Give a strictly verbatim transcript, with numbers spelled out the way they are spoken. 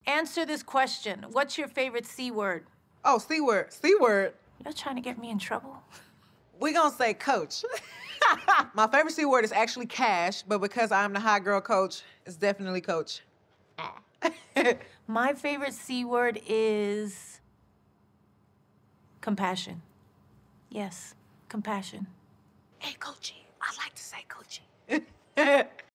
Answer this question. What's your favorite C word? Oh, C word. C word. You're trying to get me in trouble? We gonna say coach. My favorite C word is actually cash, but because I'm the hot girl coach, it's definitely coach. My favorite C word is compassion. Yes, compassion. Hey, coachy. I like to say coachy.